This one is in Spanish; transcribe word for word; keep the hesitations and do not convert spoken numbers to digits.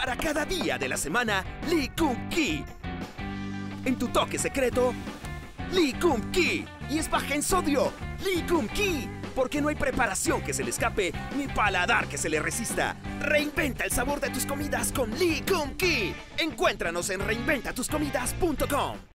Para cada día de la semana, Lee Kum Kee. En tu toque secreto, Lee Kum Kee. Y es baja en sodio, Lee Kum Kee. Porque no hay preparación que se le escape, ni paladar que se le resista. Reinventa el sabor de tus comidas con Lee Kum Kee. Encuéntranos en reinventa tus comidas punto com.